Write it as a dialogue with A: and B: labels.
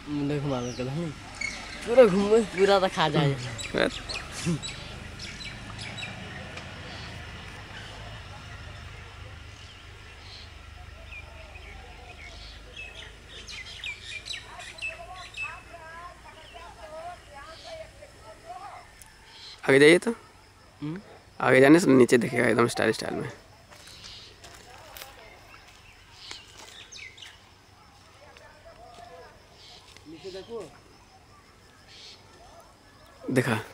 A: मुंडे घुमा के नहीं पूरा घूम पूरा तो खा जाए।
B: आगे जाइए तो आगे जाने से नीचे दिखेगा एकदम स्टाइल स्टाइल में। देखा